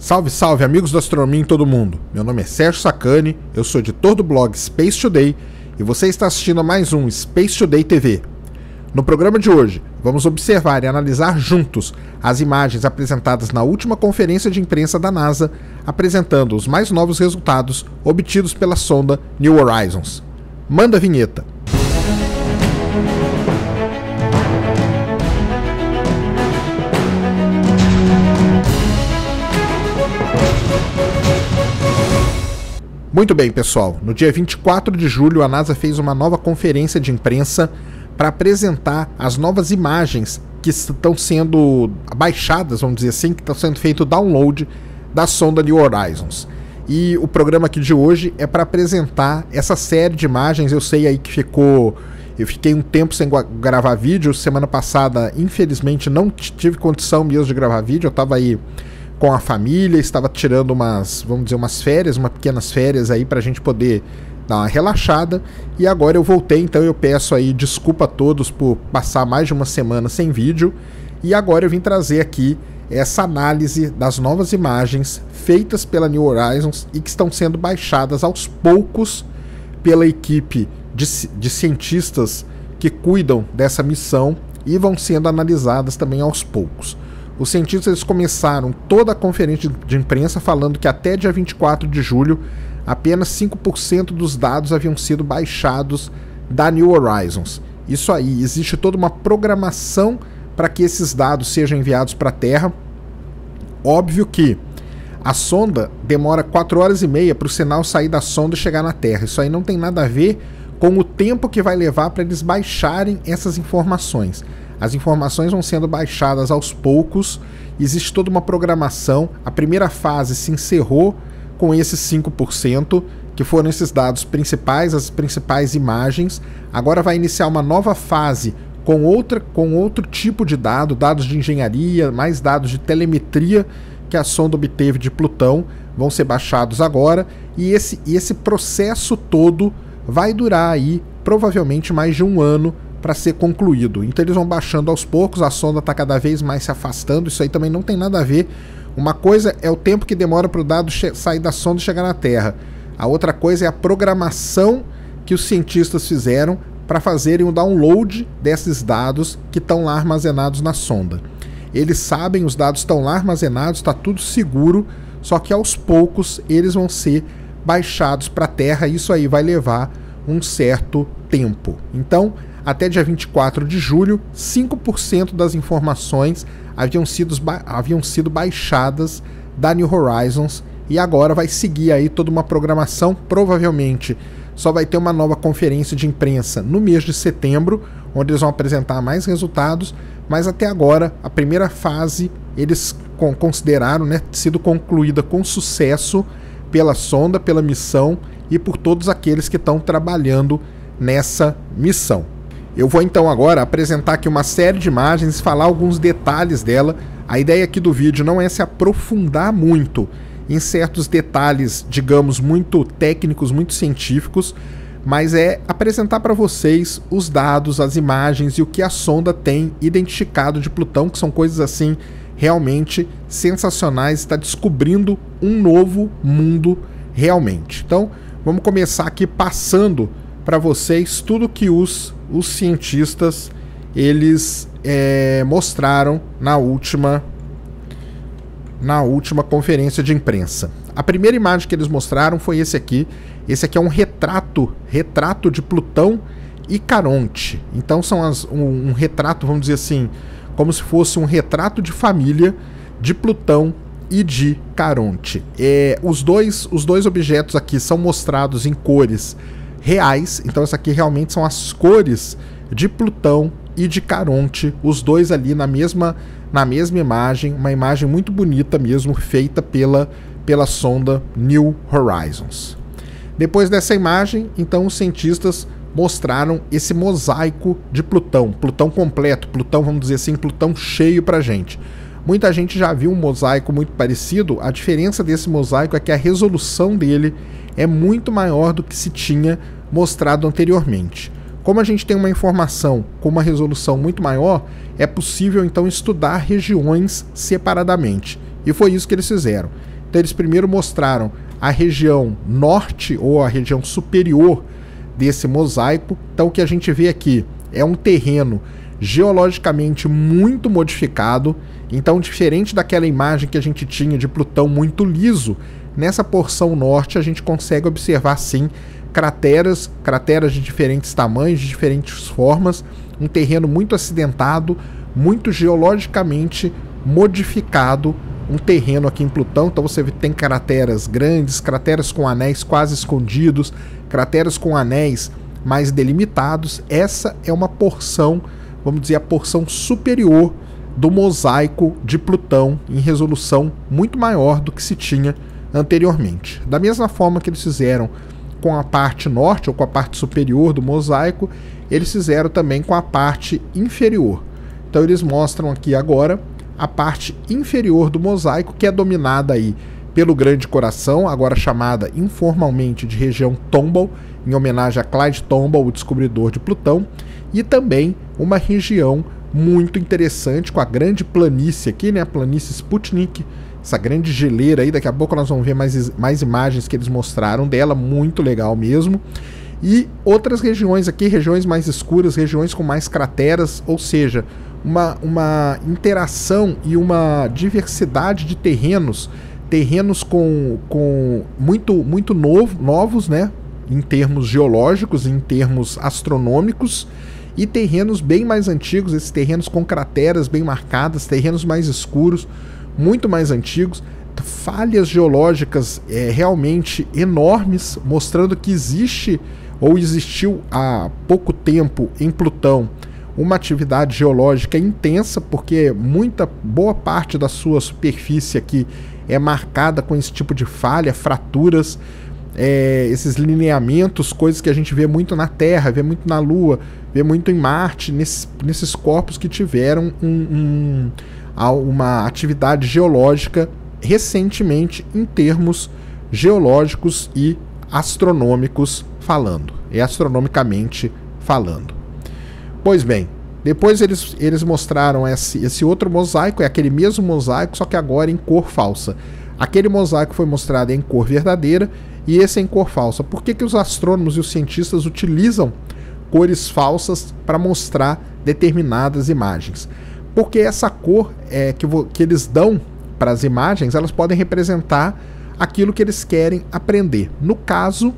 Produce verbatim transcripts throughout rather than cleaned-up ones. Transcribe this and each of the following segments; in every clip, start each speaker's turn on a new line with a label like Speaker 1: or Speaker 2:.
Speaker 1: Salve, salve, amigos da astronomia em todo mundo. Meu nome é Sérgio Sacani, eu sou editor do blog Space Today e você está assistindo a mais um Space Today T V. No programa de hoje, vamos observar e analisar juntos as imagens apresentadas na última conferência de imprensa da NASA, apresentando os mais novos resultados obtidos pela sonda New Horizons. Manda a vinheta. Muito bem, pessoal. No dia vinte e quatro de julho, a NASA fez uma nova conferência de imprensa para apresentar as novas imagens que estão sendo baixadas, vamos dizer assim, que estão sendo feito o download da sonda New Horizons. E o programa aqui de hoje é para apresentar essa série de imagens. Eu sei aí que ficou... Eu fiquei um tempo sem gravar vídeo. Semana passada, infelizmente, não tive condição mesmo de gravar vídeo. Eu estava aí com a família, estava tirando umas, vamos dizer, umas férias, umas pequenas férias aí para a gente poder dar uma relaxada, e agora eu voltei, então eu peço aí desculpa a todos por passar mais de uma semana sem vídeo, e agora eu vim trazer aqui essa análise das novas imagens feitas pela New Horizons e que estão sendo baixadas aos poucos pela equipe de, de cientistas que cuidam dessa missão e vão sendo analisadas também aos poucos. Os cientistas eles começaram toda a conferência de imprensa falando que até dia vinte e quatro de julho apenas cinco por cento dos dados haviam sido baixados da New Horizons. Isso aí, existe toda uma programação para que esses dados sejam enviados para a Terra. Óbvio que a sonda demora quatro horas e meia para o sinal sair da sonda e chegar na Terra. Isso aí não tem nada a ver com o tempo que vai levar para eles baixarem essas informações. As informações vão sendo baixadas aos poucos, existe toda uma programação. A primeira fase se encerrou com esses cinco por cento, que foram esses dados principais, as principais imagens. Agora vai iniciar uma nova fase com, outra, com outro tipo de dado, dados de engenharia, mais dados de telemetria que a sonda obteve de Plutão, vão ser baixados agora, e esse, e esse processo todo vai durar aí provavelmente mais de um ano para ser concluído. Então eles vão baixando aos poucos, a sonda está cada vez mais se afastando, isso aí também não tem nada a ver. Uma coisa é o tempo que demora para o dado sair da sonda e chegar na Terra. A outra coisa é a programação que os cientistas fizeram para fazerem o download desses dados que estão lá armazenados na sonda. Eles sabem, os dados estão lá armazenados, está tudo seguro, só que aos poucos eles vão ser baixados para a Terra, e isso aí vai levar um certo tempo. Então, até dia vinte e quatro de julho, cinco por cento das informações haviam sido, haviam sido baixadas da New Horizons, e agora vai seguir aí toda uma programação. Provavelmente só vai ter uma nova conferência de imprensa no mês de setembro, onde eles vão apresentar mais resultados, mas até agora a primeira fase eles consideraram, né, sido concluída com sucesso pela sonda, pela missão e por todos aqueles que estão trabalhando nessa missão. Eu vou então agora apresentar aqui uma série de imagens e falar alguns detalhes dela. A ideia aqui do vídeo não é se aprofundar muito em certos detalhes, digamos, muito técnicos, muito científicos, mas é apresentar para vocês os dados, as imagens e o que a sonda tem identificado de Plutão, que são coisas assim realmente sensacionais. Está descobrindo um novo mundo realmente. Então vamos começar aqui passando para vocês tudo que os, os cientistas eles é, mostraram na última, na última conferência de imprensa. A primeira imagem que eles mostraram foi esse aqui. Esse aqui é um retrato, retrato de Plutão e Caronte. Então são as, um, um retrato, vamos dizer assim, como se fosse um retrato de família de Plutão e de Caronte. É, os, dois, os dois objetos aqui são mostrados em cores reais, então essa aqui realmente são as cores de Plutão e de Caronte, os dois ali na mesma, na mesma imagem, uma imagem muito bonita mesmo, feita pela, pela sonda New Horizons. Depois dessa imagem, então os cientistas mostraram esse mosaico de Plutão, Plutão completo, Plutão, vamos dizer assim, Plutão cheio pra gente. Muita gente já viu um mosaico muito parecido. A diferença desse mosaico é que a resolução dele é muito maior do que se tinha mostrado anteriormente. Como a gente tem uma informação com uma resolução muito maior, é possível então estudar regiões separadamente. E foi isso que eles fizeram. Então eles primeiro mostraram a região norte ou a região superior desse mosaico. Então o que a gente vê aqui é um terreno geologicamente muito modificado. Então, diferente daquela imagem que a gente tinha de Plutão muito liso, nessa porção norte a gente consegue observar sim crateras, crateras de diferentes tamanhos, de diferentes formas, um terreno muito acidentado, muito geologicamente modificado, um terreno aqui em Plutão. Então você tem crateras grandes, crateras com anéis quase escondidos, crateras com anéis mais delimitados. Essa é uma porção, vamos dizer, a porção superior do mosaico de Plutão, em resolução muito maior do que se tinha anteriormente. Da mesma forma que eles fizeram com a parte norte ou com a parte superior do mosaico, eles fizeram também com a parte inferior. Então eles mostram aqui agora a parte inferior do mosaico, que é dominada aí pelo Grande Coração, agora chamada informalmente de região Tombaugh, em homenagem a Clyde Tombaugh, o descobridor de Plutão, e também uma região muito interessante com a grande planície aqui, né, a planície Sputnik, essa grande geleira aí. Daqui a pouco nós vamos ver mais, mais imagens que eles mostraram dela, muito legal mesmo. E outras regiões aqui, regiões mais escuras, regiões com mais crateras, ou seja, uma, uma interação e uma diversidade de terrenos, terrenos com, com muito, muito novo, novos, né, em termos geológicos, em termos astronômicos, e terrenos bem mais antigos, esses terrenos com crateras bem marcadas, terrenos mais escuros, muito mais antigos, falhas geológicas é, realmente enormes, mostrando que existe ou existiu há pouco tempo em Plutão uma atividade geológica intensa, porque muita boa parte da sua superfície aqui é marcada com esse tipo de falha, fraturas, é, esses lineamentos, coisas que a gente vê muito na Terra, vê muito na Lua, vê muito em Marte, nesses, nesses corpos que tiveram um, um, uma atividade geológica recentemente em termos geológicos e astronômicos falando, e astronomicamente falando. Pois bem, depois eles, eles mostraram esse, esse outro mosaico, é aquele mesmo mosaico, só que agora em cor falsa. Aquele mosaico foi mostrado em cor verdadeira e esse é em cor falsa. Por que que os astrônomos e os cientistas utilizam cores falsas para mostrar determinadas imagens? Porque essa cor é, que, que eles dão para as imagens, elas podem representar aquilo que eles querem aprender. No caso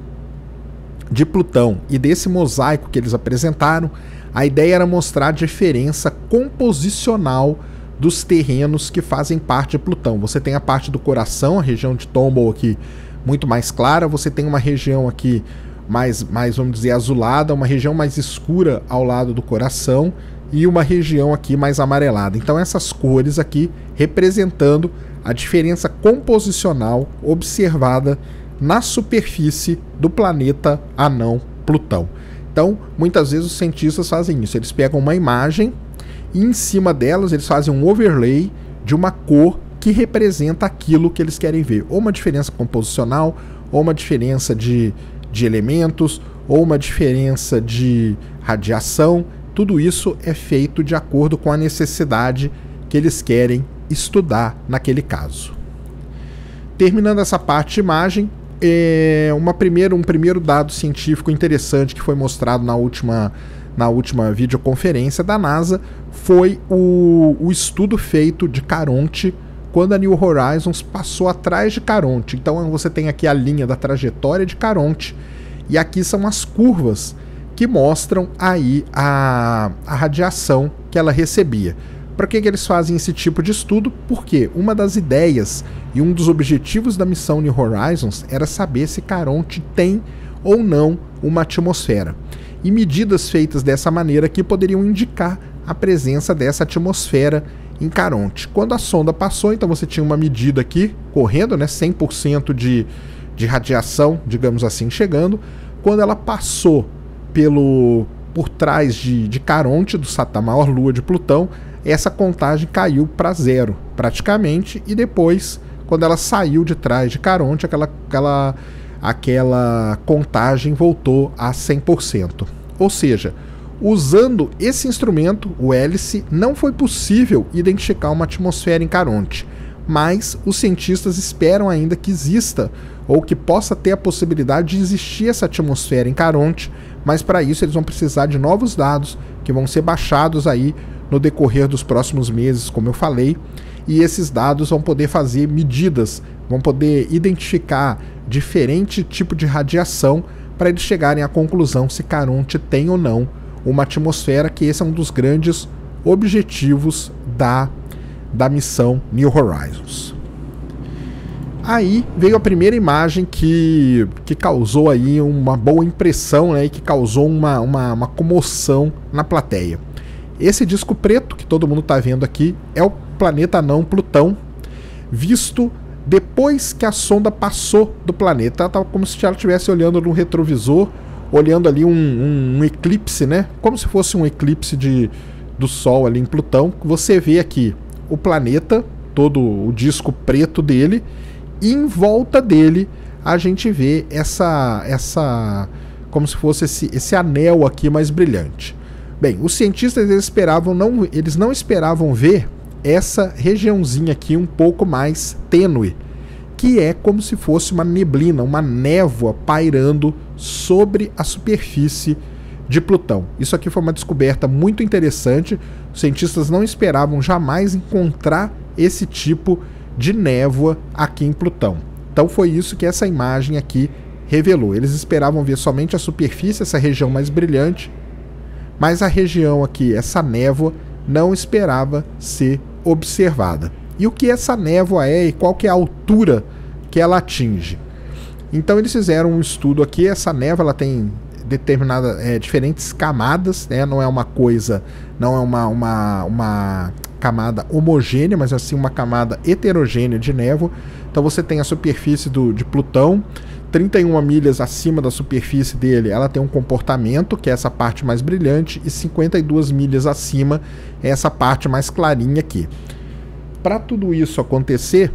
Speaker 1: de Plutão e desse mosaico que eles apresentaram, a ideia era mostrar a diferença composicional dos terrenos que fazem parte de Plutão. Você tem a parte do coração, a região de Tombaugh aqui muito mais clara, você tem uma região aqui mais, mais, vamos dizer, azulada, uma região mais escura ao lado do coração e uma região aqui mais amarelada. Então essas cores aqui representando a diferença composicional observada na superfície do planeta anão Plutão. Então, muitas vezes os cientistas fazem isso, eles pegam uma imagem e em cima delas eles fazem um overlay de uma cor que representa aquilo que eles querem ver, ou uma diferença composicional, ou uma diferença de, de elementos, ou uma diferença de radiação. Tudo isso é feito de acordo com a necessidade que eles querem estudar naquele caso. Terminando essa parte de imagem, é uma primeira, um primeiro dado científico interessante que foi mostrado na última, na última videoconferência da NASA foi o, o estudo feito de Caronte quando a New Horizons passou atrás de Caronte. Então você tem aqui a linha da trajetória de Caronte e aqui são as curvas que mostram aí a, a radiação que ela recebia. Para que, que eles fazem esse tipo de estudo? Porque uma das ideias e um dos objetivos da missão New Horizons era saber se Caronte tem ou não uma atmosfera. E medidas feitas dessa maneira aqui poderiam indicar a presença dessa atmosfera em Caronte. Quando a sonda passou, então você tinha uma medida aqui correndo, né, cem por cento de, de radiação, digamos assim, chegando. Quando ela passou pelo, por trás de, de Caronte, do, da maior lua de Plutão, essa contagem caiu para zero, praticamente, e depois, quando ela saiu de trás de Caronte, aquela, aquela, aquela contagem voltou a cem por cento. Ou seja, usando esse instrumento, o hélice, não foi possível identificar uma atmosfera em Caronte, mas os cientistas esperam ainda que exista, ou que possa ter a possibilidade de existir essa atmosfera em Caronte, mas para isso eles vão precisar de novos dados que vão ser baixados aí no decorrer dos próximos meses, como eu falei, e esses dados vão poder fazer medidas, vão poder identificar diferente tipo de radiação para eles chegarem à conclusão se Caronte tem ou não uma atmosfera, que esse é um dos grandes objetivos da, da missão New Horizons. Aí veio a primeira imagem que, que causou aí uma boa impressão, né, e que causou uma, uma, uma comoção na plateia. Esse disco preto que todo mundo está vendo aqui é o planeta anão Plutão, visto depois que a sonda passou do planeta. Ela estava como se ela estivesse olhando no retrovisor, olhando ali um, um, um eclipse, né? Como se fosse um eclipse de, do Sol ali em Plutão. Você vê aqui o planeta, todo o disco preto dele, e em volta dele a gente vê essa, essa como se fosse esse, esse anel aqui mais brilhante. Bem, os cientistas eles esperavam não, eles não esperavam ver essa regiãozinha aqui um pouco mais tênue, que é como se fosse uma neblina, uma névoa pairando sobre a superfície de Plutão. Isso aqui foi uma descoberta muito interessante. Os cientistas não esperavam jamais encontrar esse tipo de névoa aqui em Plutão. Então foi isso que essa imagem aqui revelou. Eles esperavam ver somente a superfície, essa região mais brilhante, mas a região aqui, essa névoa, não esperava ser observada. E o que essa névoa é e qual que é a altura que ela atinge? Então eles fizeram um estudo aqui. Essa névoa ela tem determinada, é, diferentes camadas, né? Não é uma coisa, não é uma, uma, uma camada homogênea, mas assim uma camada heterogênea de névoa. Então você tem a superfície do, de Plutão, trinta e uma milhas acima da superfície dele, ela tem um comportamento, que é essa parte mais brilhante, e cinquenta e duas milhas acima é essa parte mais clarinha aqui. Para tudo isso acontecer,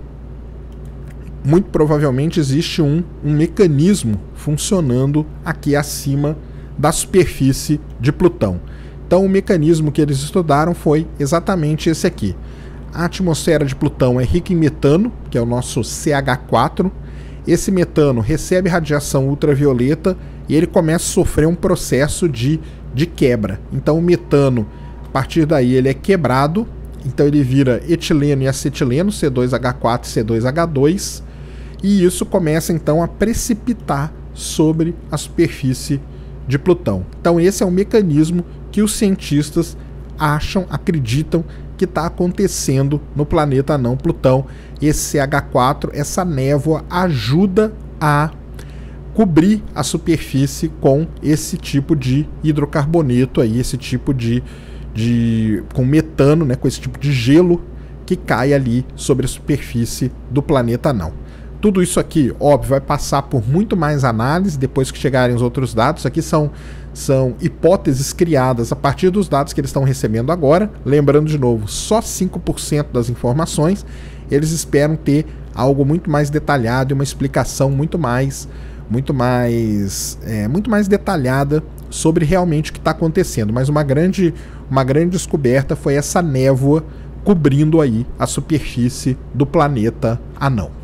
Speaker 1: muito provavelmente existe um, um mecanismo funcionando aqui acima da superfície de Plutão. Então o mecanismo que eles estudaram foi exatamente esse aqui. A atmosfera de Plutão é rica em metano, que é o nosso C H quatro. Esse metano recebe radiação ultravioleta e ele começa a sofrer um processo de, de quebra. Então o metano, a partir daí, ele é quebrado, então ele vira etileno e acetileno, C dois H quatro e C dois H dois, e isso começa então a precipitar sobre a superfície de Plutão. Então esse é o mecanismo que os cientistas acham, acreditam que está acontecendo no planeta anão Plutão. Esse C H quatro, essa névoa, ajuda a cobrir a superfície com esse tipo de hidrocarboneto aí, esse tipo de, de com metano, né, com esse tipo de gelo que cai ali sobre a superfície do planeta anão. Tudo isso aqui, óbvio, vai passar por muito mais análise depois que chegarem os outros dados. Aqui são, são hipóteses criadas a partir dos dados que eles estão recebendo agora. Lembrando de novo, só cinco por cento das informações. Eles esperam ter algo muito mais detalhado e uma explicação muito mais, muito mais, é, muito mais detalhada sobre realmente o que está acontecendo. Mas uma grande, uma grande descoberta foi essa névoa cobrindo aí a superfície do planeta anão.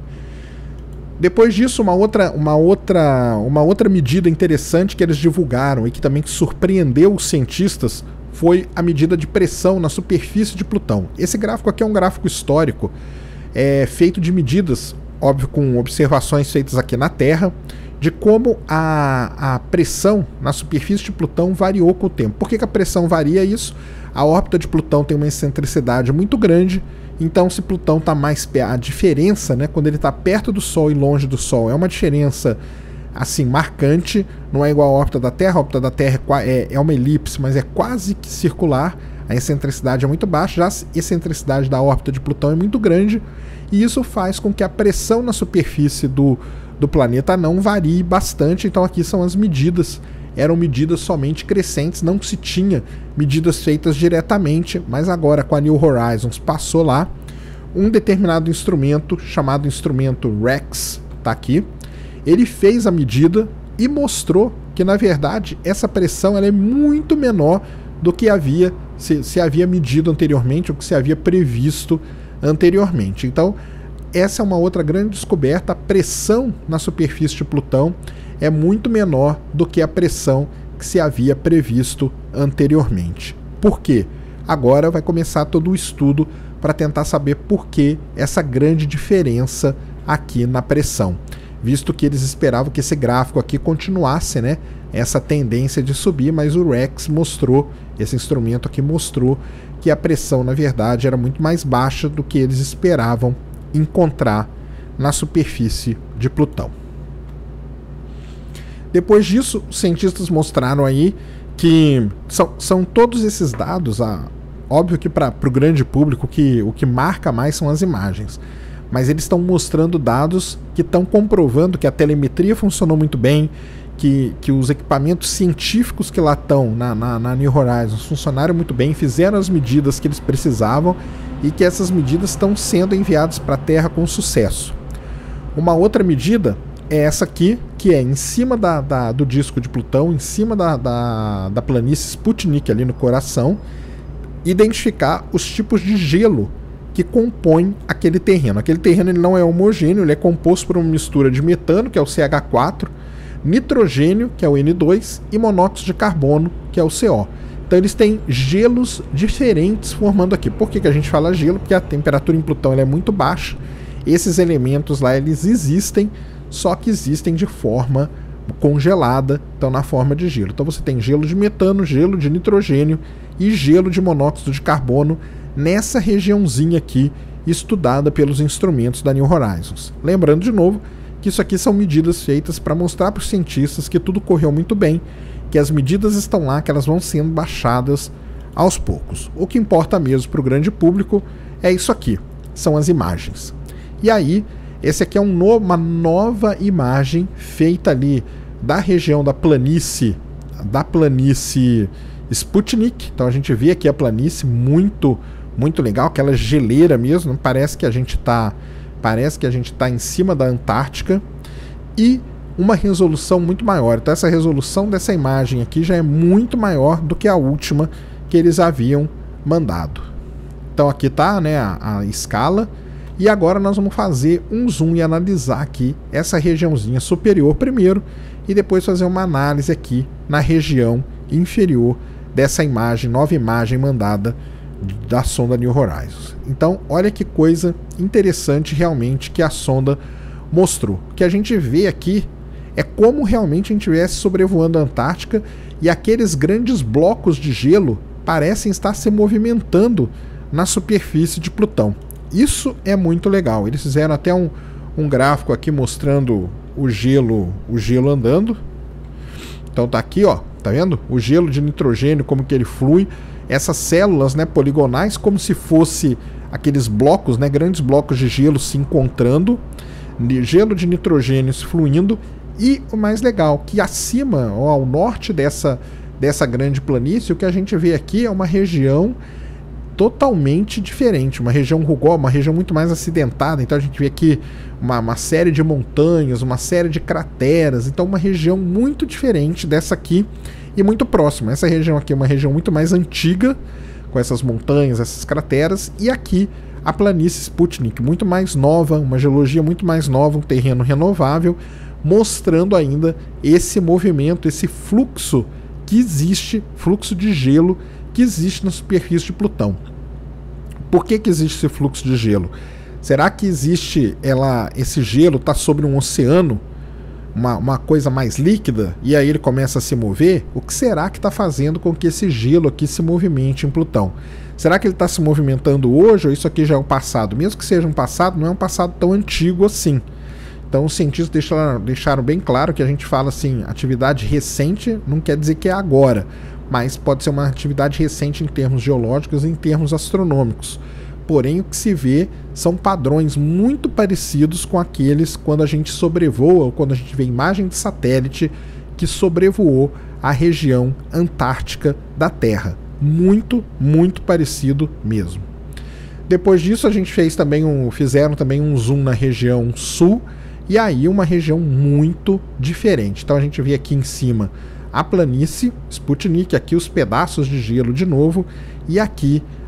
Speaker 1: Depois disso, uma outra, uma, outra, uma outra medida interessante que eles divulgaram e que também surpreendeu os cientistas foi a medida de pressão na superfície de Plutão. Esse gráfico aqui é um gráfico histórico, é feito de medidas, óbvio, com observações feitas aqui na Terra, de como a, a pressão na superfície de Plutão variou com o tempo. Por que que a pressão varia? Isso? A órbita de Plutão tem uma excentricidade muito grande. Então, se Plutão está mais perto, a diferença, né, quando ele está perto do Sol e longe do Sol, é uma diferença assim marcante. Não é igual à órbita da Terra. A órbita da Terra é, é uma elipse, mas é quase que circular. A excentricidade é muito baixa. Já a excentricidade da órbita de Plutão é muito grande. E isso faz com que a pressão na superfície do, do planeta não varie bastante. Então, aqui são as medidas. Eram medidas somente crescentes, não se tinha medidas feitas diretamente, mas agora com a New Horizons passou lá um determinado instrumento chamado instrumento REX, tá aqui. Ele fez a medida e mostrou que na verdade essa pressão ela é muito menor do que havia se, se havia medido anteriormente, ou que se havia previsto anteriormente. Então, essa é uma outra grande descoberta. A pressão na superfície de Plutão é muito menor do que a pressão que se havia previsto anteriormente. Por quê? Agora vai começar todo o estudo para tentar saber por que essa grande diferença aqui na pressão, visto que eles esperavam que esse gráfico aqui continuasse, né, essa tendência de subir, mas o REX mostrou, esse instrumento aqui mostrou que a pressão, na verdade, era muito mais baixa do que eles esperavam encontrar na superfície de Plutão. Depois disso, os cientistas mostraram aí que são, são todos esses dados, ah, óbvio que para o grande público que, o que marca mais são as imagens, mas eles estão mostrando dados que estão comprovando que a telemetria funcionou muito bem, que, que os equipamentos científicos que lá estão na, na, na New Horizons funcionaram muito bem, fizeram as medidas que eles precisavam e que essas medidas estão sendo enviadas para a Terra com sucesso. Uma outra medida é essa aqui, que é em cima da, da, do disco de Plutão, em cima da, da, da planície Sputnik, ali no coração, identificar os tipos de gelo que compõem aquele terreno. Aquele terreno ele não é homogêneo, ele é composto por uma mistura de metano, que é o C H quatro, nitrogênio, que é o N dois, e monóxido de carbono, que é o C O. Então eles têm gelos diferentes formando aqui. Por que, que a gente fala gelo? Porque a temperatura em Plutão ela é muito baixa. Esses elementos lá eles existem, só que existem de forma congelada, então na forma de gelo. Então você tem gelo de metano, gelo de nitrogênio e gelo de monóxido de carbono nessa regiãozinha aqui estudada pelos instrumentos da New Horizons. Lembrando de novo que isso aqui são medidas feitas para mostrar para os cientistas que tudo correu muito bem, que as medidas estão lá, que elas vão sendo baixadas aos poucos. O que importa mesmo para o grande público é isso aqui, são as imagens. E aí, esse aqui é um no, uma nova imagem feita ali da região da planície, da planície Sputnik. Então a gente vê aqui a planície muito, muito legal, aquela geleira mesmo. Parece que a gente está, parece que a gente está em cima da Antártica e uma resolução muito maior. Então essa resolução dessa imagem aqui já é muito maior do que a última que eles haviam mandado. Então aqui está, né, a, a escala. E agora nós vamos fazer um zoom e analisar aqui essa regiãozinha superior primeiro e depois fazer uma análise aqui na região inferior dessa imagem, nova imagem mandada da sonda New Horizons. Então, olha que coisa interessante realmente que a sonda mostrou. O que a gente vê aqui é como realmente a gente estivesse sobrevoando a Antártica e aqueles grandes blocos de gelo parecem estar se movimentando na superfície de Plutão. Isso é muito legal. Eles fizeram até um, um gráfico aqui mostrando o gelo, o gelo andando. Então tá aqui, ó, tá vendo? O gelo de nitrogênio, como que ele flui. Essas células, né, poligonais, como se fosse aqueles blocos, né, grandes blocos de gelo se encontrando. Gelo de nitrogênio fluindo. E o mais legal, que acima, ó, ao norte dessa, dessa grande planície, o que a gente vê aqui é uma região totalmente diferente, uma região rugosa, uma região muito mais acidentada. Então a gente vê aqui uma, uma série de montanhas, uma série de crateras, então uma região muito diferente dessa aqui e muito próxima. Essa região aqui é uma região muito mais antiga, com essas montanhas, essas crateras, e aqui a planície Sputnik, muito mais nova, uma geologia muito mais nova, um terreno renovável, mostrando ainda esse movimento, esse fluxo que existe, fluxo de gelo que existe na superfície de Plutão. Por que que existe esse fluxo de gelo? Será que existe, ela, esse gelo está sobre um oceano, uma, uma coisa mais líquida, e aí ele começa a se mover? O que será que está fazendo com que esse gelo aqui se movimente em Plutão? Será que ele está se movimentando hoje, ou isso aqui já é um passado? Mesmo que seja um passado, não é um passado tão antigo assim. Então os cientistas deixaram, deixaram bem claro que a gente fala assim, atividade recente não quer dizer que é agora, mas pode ser uma atividade recente em termos geológicos e em termos astronômicos. Porém, o que se vê são padrões muito parecidos com aqueles quando a gente sobrevoa, ou quando a gente vê imagem de satélite que sobrevoou a região antártica da Terra. Muito, muito parecido mesmo. Depois disso, a gente fez também um, fizeram também um zoom na região sul, e aí uma região muito diferente. Então a gente vê aqui em cima a planície Sputnik, aqui os pedaços de gelo de novo, e aqui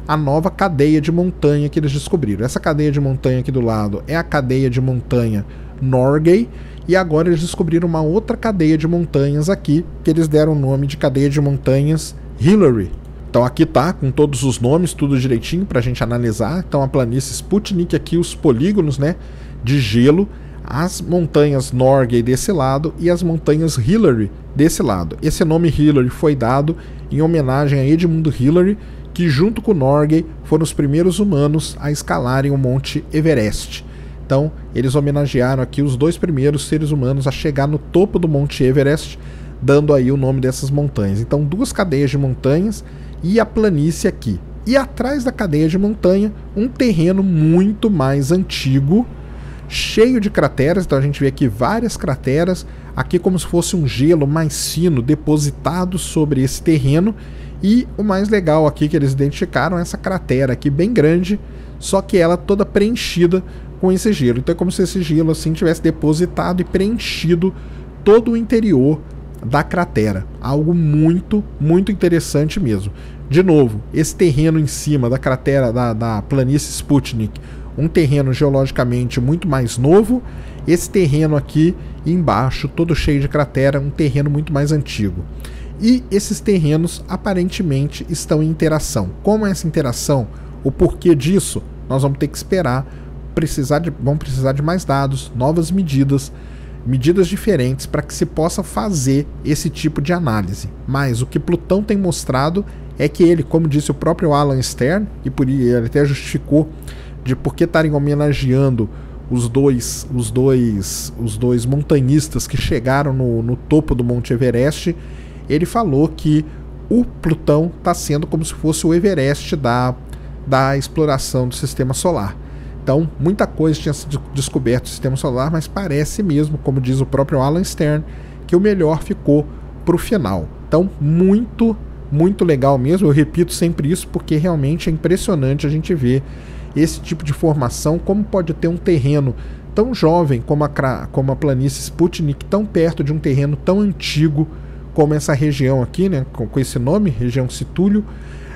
Speaker 1: a nova cadeia de montanha que eles descobriram. Essa cadeia de montanha aqui do lado é a cadeia de montanha Norgay, e agora eles descobriram uma outra cadeia de montanhas aqui, que eles deram o nome de cadeia de montanhas Hillary. Então aqui tá com todos os nomes, tudo direitinho pra gente analisar. Então a planície Sputnik aqui, os polígonos, né, de gelo, as montanhas Norgay desse lado e as montanhas Hillary desse lado. Esse nome Hillary foi dado em homenagem a Edmund Hillary, que junto com Norgay foram os primeiros humanos a escalarem o Monte Everest. Então eles homenagearam aqui os dois primeiros seres humanos a chegar no topo do Monte Everest, dando aí o nome dessas montanhas. Então duas cadeias de montanhas e a planície aqui. E atrás da cadeia de montanha, um terreno muito mais antigo, cheio de crateras. Então a gente vê aqui várias crateras, aqui como se fosse um gelo mais fino depositado sobre esse terreno. E o mais legal aqui que eles identificaram é essa cratera aqui bem grande, só que ela toda preenchida com esse gelo. Então é como se esse gelo assim tivesse depositado e preenchido todo o interior da cratera. Algo muito, muito interessante mesmo. De novo, esse terreno em cima da cratera da, da planície Sputnik, um terreno geologicamente muito mais novo. Esse terreno aqui embaixo, todo cheio de cratera, um terreno muito mais antigo. E esses terrenos aparentemente estão em interação. Como é essa interação? O porquê disso? Nós vamos ter que esperar. Precisar de, vamos precisar de mais dados, novas medidas, medidas diferentes para que se possa fazer esse tipo de análise. Mas o que Plutão tem mostrado é que ele, como disse o próprio Alan Stern, e por ele até justificou de por que estarem homenageando os dois, os dois, os dois montanhistas que chegaram no, no topo do Monte Everest, ele falou que o Plutão está sendo como se fosse o Everest da, da exploração do Sistema Solar. Então, muita coisa tinha sido descoberto no Sistema Solar, mas parece mesmo, como diz o próprio Alan Stern, que o melhor ficou para o final. Então, muito, muito legal mesmo. Eu repito sempre isso porque realmente é impressionante a gente ver esse tipo de formação, como pode ter um terreno tão jovem como a, como a planície Sputnik, tão perto de um terreno tão antigo como essa região aqui, né, com, com esse nome, região Situlio,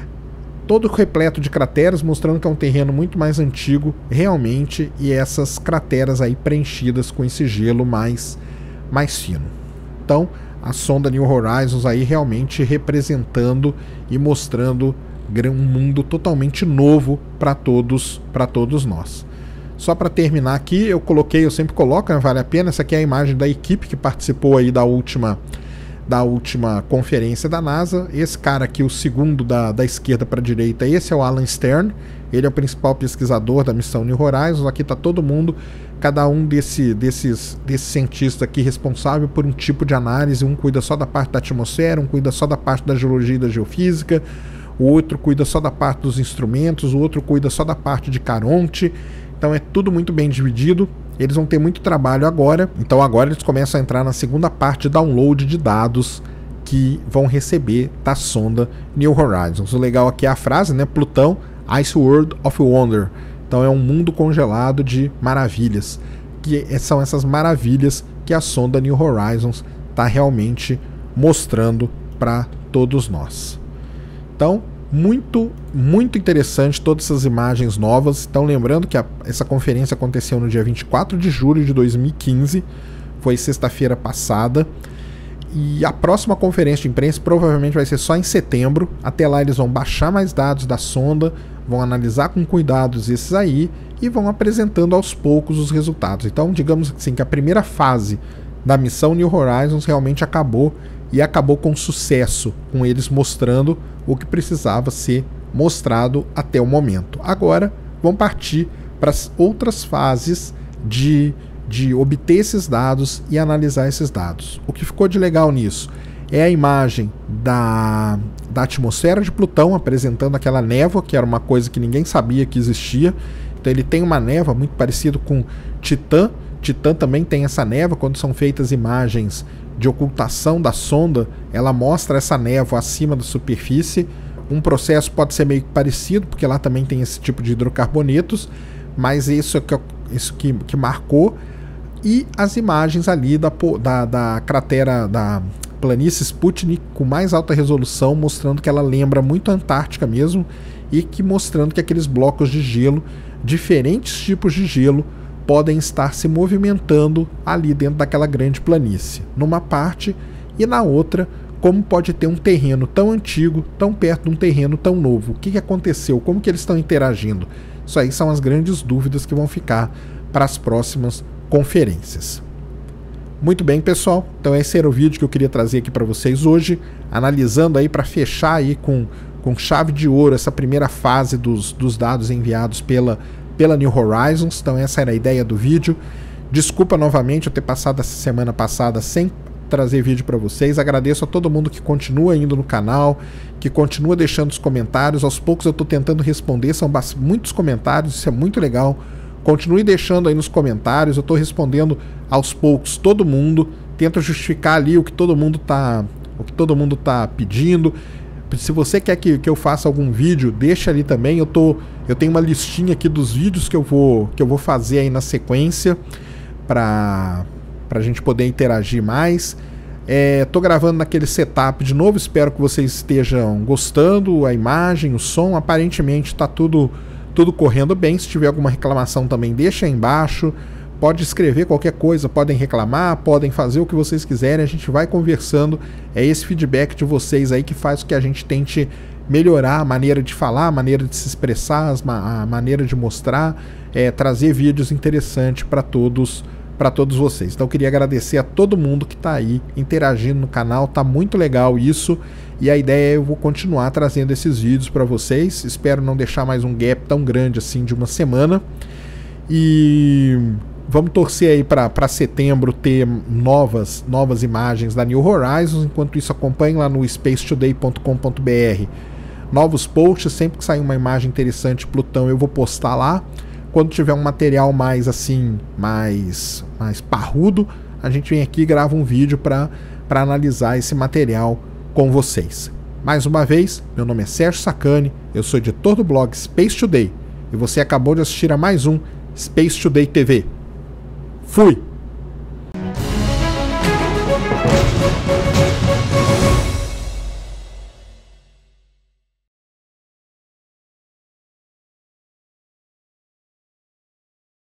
Speaker 1: todo repleto de crateras, mostrando que é um terreno muito mais antigo realmente, e essas crateras aí preenchidas com esse gelo mais, mais fino. Então, a sonda New Horizons aí realmente representando e mostrando um mundo totalmente novo para todos, para todos nós. Só para terminar aqui, eu coloquei, eu sempre coloco, né, vale a pena, essa aqui é a imagem da equipe que participou aí da última da última conferência da NASA. Esse cara aqui, o segundo da, da esquerda para a direita, esse é o Alan Stern, ele é o principal pesquisador da missão New Horizons. Aqui está todo mundo, cada um desse, desses, desses cientistas aqui responsável por um tipo de análise. Um cuida só da parte da atmosfera, um cuida só da parte da geologia e da geofísica, o outro cuida só da parte dos instrumentos, o outro cuida só da parte de Caronte. Então é tudo muito bem dividido. Eles vão ter muito trabalho agora, então agora eles começam a entrar na segunda parte de download de dados que vão receber da sonda New Horizons. O legal aqui é a frase, né? Plutão, Ice World of Wonder. Então é um mundo congelado de maravilhas, que são essas maravilhas que a sonda New Horizons está realmente mostrando para todos nós. Então, muito, muito interessante todas essas imagens novas. Então, lembrando que a, essa conferência aconteceu no dia vinte e quatro de julho de dois mil e quinze, foi sexta-feira passada, e a próxima conferência de imprensa provavelmente vai ser só em setembro. Até lá eles vão baixar mais dados da sonda, vão analisar com cuidados esses aí e vão apresentando aos poucos os resultados. Então, digamos assim que a primeira fase da missão New Horizons realmente acabou, e acabou com sucesso, com eles mostrando o que precisava ser mostrado até o momento. Agora vão partir para as outras fases de, de obter esses dados e analisar esses dados. O que ficou de legal nisso é a imagem da, da atmosfera de Plutão, apresentando aquela névoa, que era uma coisa que ninguém sabia que existia. Então ele tem uma névoa muito parecido com Titã. Titã também tem essa névoa. Quando são feitas imagens de ocultação da sonda, ela mostra essa névoa acima da superfície. Um processo pode ser meio parecido, porque lá também tem esse tipo de hidrocarbonetos, mas isso é que, isso que, que marcou. E as imagens ali da, da, da cratera da planície Sputnik com mais alta resolução, mostrando que ela lembra muito a Antártica mesmo, e que mostrando que aqueles blocos de gelo, diferentes tipos de gelo, podem estar se movimentando ali dentro daquela grande planície, numa parte, e na outra, como pode ter um terreno tão antigo, tão perto de um terreno tão novo. O que, que aconteceu? Como que eles estão interagindo? Isso aí são as grandes dúvidas que vão ficar para as próximas conferências. Muito bem, pessoal. Então esse era o vídeo que eu queria trazer aqui para vocês hoje, analisando aí para fechar aí com, com chave de ouro essa primeira fase dos, dos dados enviados pela, pela New Horizons. Então essa era a ideia do vídeo. Desculpa novamente eu ter passado essa semana passada sem trazer vídeo para vocês. Agradeço a todo mundo que continua indo no canal, que continua deixando os comentários. Aos poucos eu estou tentando responder, são muitos comentários, isso é muito legal. Continue deixando aí nos comentários, eu estou respondendo aos poucos todo mundo, tento justificar ali o que todo mundo tá, o que todo mundo tá pedindo. Se você quer que, que eu faça algum vídeo, deixa ali também. Eu, tô, eu tenho uma listinha aqui dos vídeos que eu vou, que eu vou fazer aí na sequência para para a gente poder interagir mais. É, tô gravando naquele setup de novo, espero que vocês estejam gostando, a imagem, o som, aparentemente está tudo, tudo correndo bem. Se tiver alguma reclamação também deixa aí embaixo, pode escrever qualquer coisa, podem reclamar, podem fazer o que vocês quiserem, a gente vai conversando. É esse feedback de vocês aí que faz com que a gente tente melhorar a maneira de falar, a maneira de se expressar, a maneira de mostrar, é, trazer vídeos interessantes para todos para todos vocês. Então eu queria agradecer a todo mundo que está aí interagindo no canal, tá muito legal isso, e a ideia é eu vou continuar trazendo esses vídeos para vocês. Espero não deixar mais um gap tão grande assim de uma semana, e vamos torcer aí para setembro ter novas, novas imagens da New Horizons. Enquanto isso, acompanhe lá no space today ponto com ponto br novos posts. Sempre que sair uma imagem interessante de Plutão eu vou postar lá. Quando tiver um material mais assim, mais, mais parrudo, a gente vem aqui e grava um vídeo para para analisar esse material com vocês. Mais uma vez, meu nome é Sérgio Sacani, eu sou editor do blog Space Today, e você acabou de assistir a mais um Space Today T V. Fui!